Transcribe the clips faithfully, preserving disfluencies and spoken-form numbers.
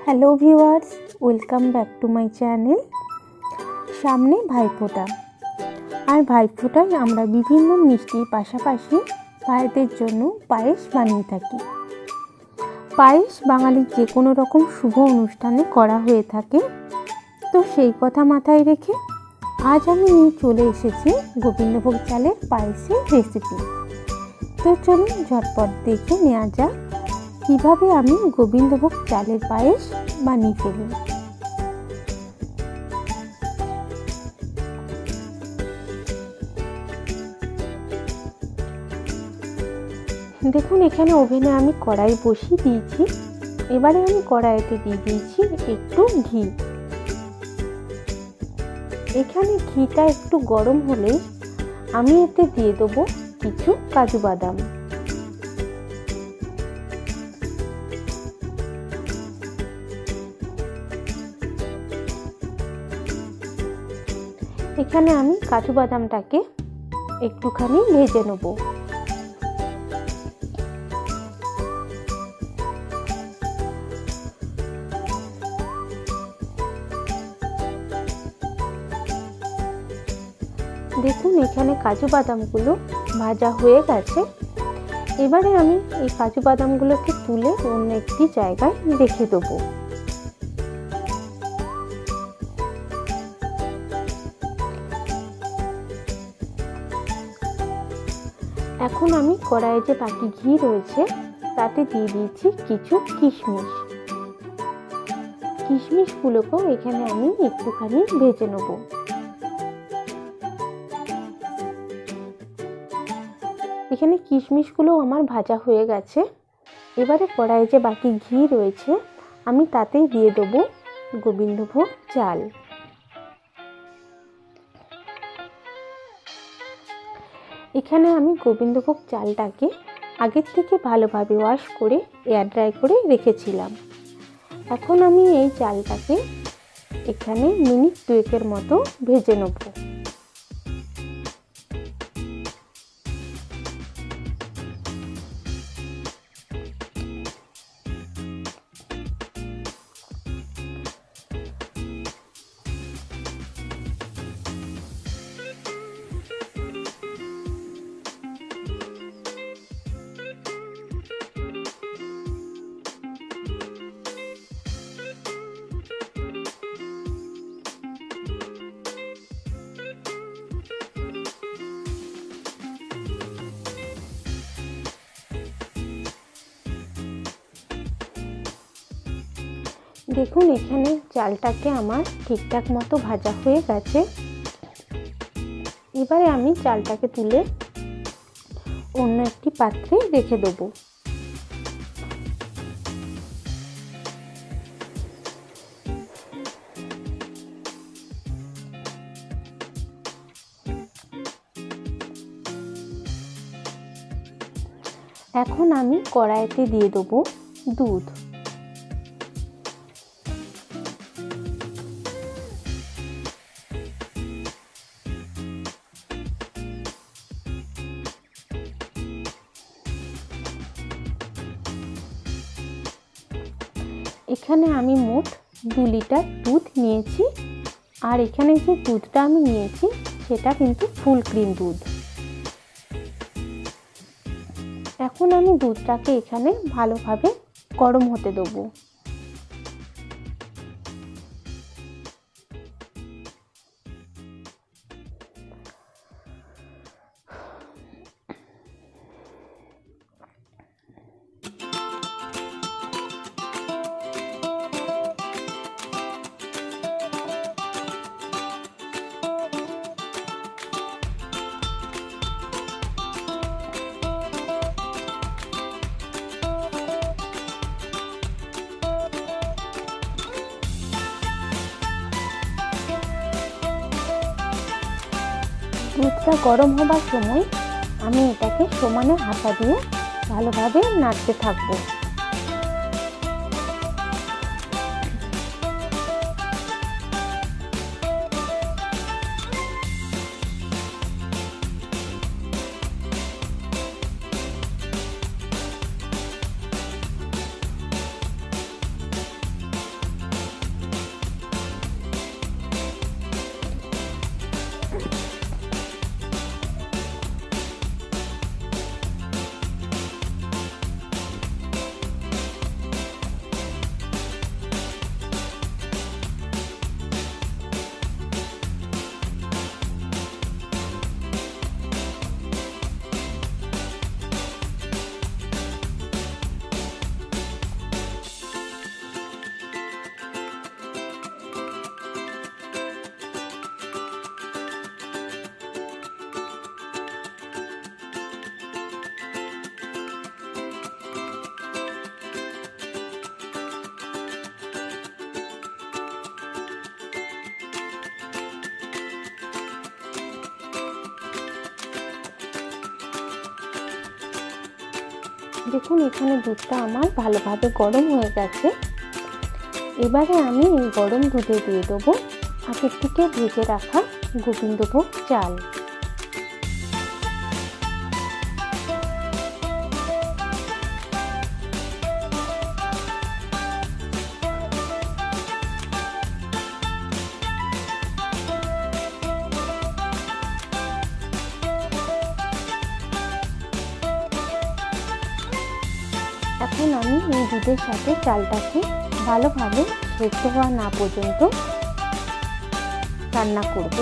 Hello viewers, welcome back to my channel. সামনে ভাইফোঁটা, আর ভাইফোঁটায় আমরা বিভিন্ন মিষ্টির পাশাপাশি ভাইদের জন্য পায়েস বানিয়ে থাকি। পায়েস বাঙালির যে কোনো রকম শুভ অনুষ্ঠানে করা হয়ে থাকে। তো সেই কথা মাথায় রেখে আজ আমি নিয়ে চলে এসেছি গোবিন্দভোগ চালের পায়েসের রেসিপি। তো চলুন ঝটপট দেখে নেওয়া যাক কীভাবে আমি গোবিন্দভোগ চালের পায়েস বানিয়ে ফেলি। দেখুন, এখানে ওভেনে আমি কড়াই বসিয়ে দিয়েছি। এবারে আমি কড়াইতে দিয়ে দিয়েছি একটু ঘি। এখানে ঘিটা একটু গরম হলে আমি এতে দিয়ে দেবো কিছু কাজু বাদাম। এখানে আমি কাজু বাদামটাকে একটুখানি ভেজে নেব। দেখুন, এখানে কাজু বাদামগুলো ভাজা হয়ে গেছে। এবারে আমি এই কাজু বাদামগুলোকে তুলে অন্য একটি জায়গায় রেখে দেবো। এখন আমি কড়াইয়ে যে বাকি ঘি রয়েছে তাতে দিয়ে দিয়েছি কিছু কিশমিশ। কিশমিশগুলোকেও এখানে আমি একটুখানি ভেজে নেব। এখানে কিশমিশগুলো আমার ভাজা হয়ে গেছে। এবারে কড়াইয়ে যে বাকি ঘি রয়েছে আমি তাতেই দিয়ে দেবো গোবিন্দভোগ চাল। এখানে আমি গোবিন্দভোগ চালটাকে আগের থেকে ভালোভাবে ওয়াশ করে এয়ার ড্রাই করে রেখেছিলাম। এখন আমি এই চালটাকে এখানে মিনিট দুয়েকের মতো ভেজে নেব। দেখুন, এখানে চালটাকে আমার ঠিকঠাক মতো ভাজা হয়ে গেছে। এবারে আমি চালটাকে তুলে অন্য একটি পাত্রে রেখে দেবো। এখন আমি কড়াইতে দিয়ে দেবো দুধ। এখানে আমি মোট দু লিটার দুধ নিয়েছি, আর এখানে যে দুধটা আমি নিয়েছি সেটা কিন্তু ফুল ক্রিম দুধ। এখন আমি দুধটাকে এখানে ভালোভাবে গরম হতে দেবো। দুধটা গরম হবার সময় আমি এটাকে সমানে হাতা দিয়ে ভালোভাবে নাড়তে থাকবো। দেখুন এখানে দুধটা আমার ভালোভাবে গরম হয়ে গেছে। এবারে আমি এই গরম দুধে দিয়ে দেবো আগের থেকে ভেজে রাখা গোবিন্দভোগ চাল। এখন আমি এই দুধের সাথে চালটাকে ভালোভাবে সেদ্ধ হওয়া না পর্যন্ত রান্না করব।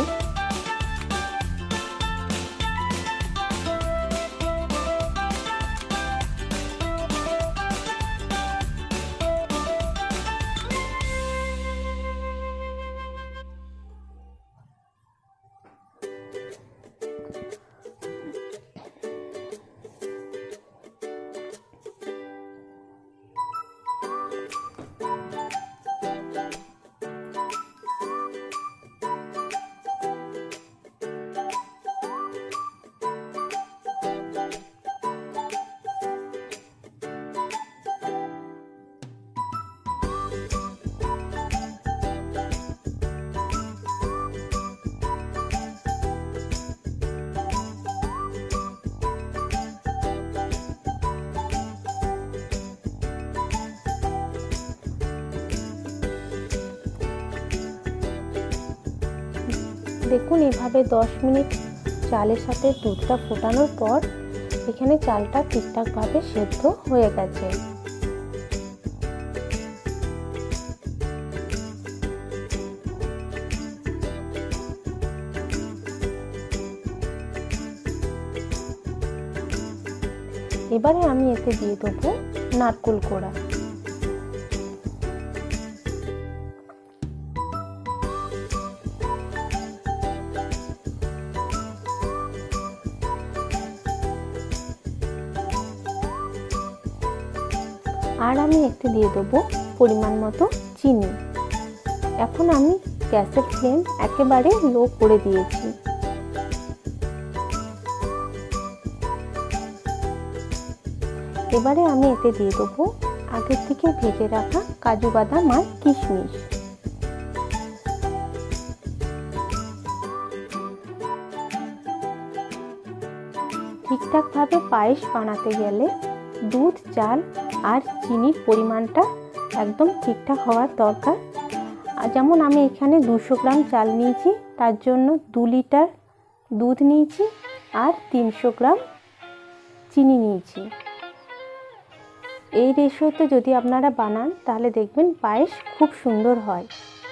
দেখুন এইভাবে দশ মিনিট চালের সাথে দুধটা ফোটানোর পর এখানে চালটা ঠিকঠাকভাবে সেদ্ধ হয়ে গেছে। এবারে আমি এতে দিয়ে দেবো নারকেল কোড়া। আর আমি একটু দিয়ে দেবো পরিমাণ মতো চিনি। এখন আমি গ্যাসের ফ্লেম একেবারে লো করে দিয়েছি। এবারে আমি এতে দিয়ে দেবো আগের থেকে ভেজে রাখা কাজু বাদাম আর কিশমিশ। ঠিকঠাকভাবে পায়েস বানাতে গেলে দুধ, চাল আর চিনির পরিমাণটা একদম ঠিকঠাক হওয়ার দরকার। আর যেমন আমি এখানে দুশো গ্রাম চাল নিয়েছি, তার জন্য দু লিটার দুধ নিয়েছি আর তিনশো গ্রাম চিনি নিয়েছি। এই রেশিওতে যদি আপনারা বানান তাহলে দেখবেন পায়েস খুব সুন্দর হয়।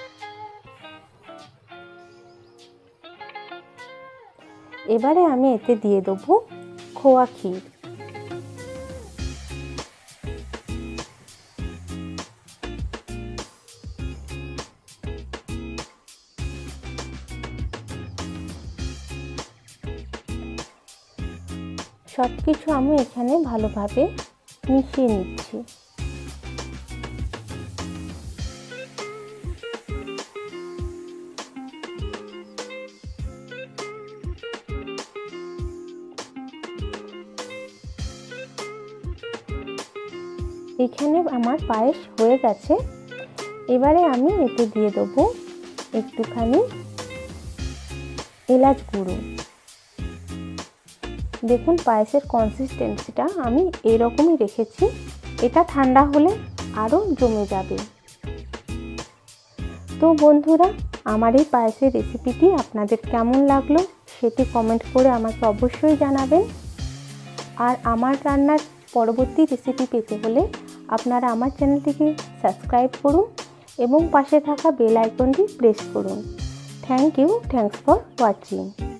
এবারে আমি এতে দিয়ে দেবো খোয়া ক্ষীর। সব কিছু আমি এখানে ভালোভাবে মিশিয়ে নিচ্ছি। এখানে আমার পায়েস হয়ে গেছে। এবারে আমি এতে দিয়ে দেবো একটুখানি এলাচ গুঁড়ো। দেখুন পায়েসের কনসিস্টেন্সিটা আমি এরকমই রেখেছি। এটা ঠান্ডা হলে আরও জমে যাবে। তো বন্ধুরা, আমার এই পায়েসের রেসিপিটি আপনাদের কেমন লাগলো সেটি কমেন্ট করে আমাকে অবশ্যই জানাবেন। আর আমার রান্নার পরবর্তী রেসিপি পেতে হলে আপনারা আমার চ্যানেলটিকে সাবস্ক্রাইব করুন এবং পাশে থাকা বেল আইকনটি প্রেস করুন। Thank you, thanks for watching.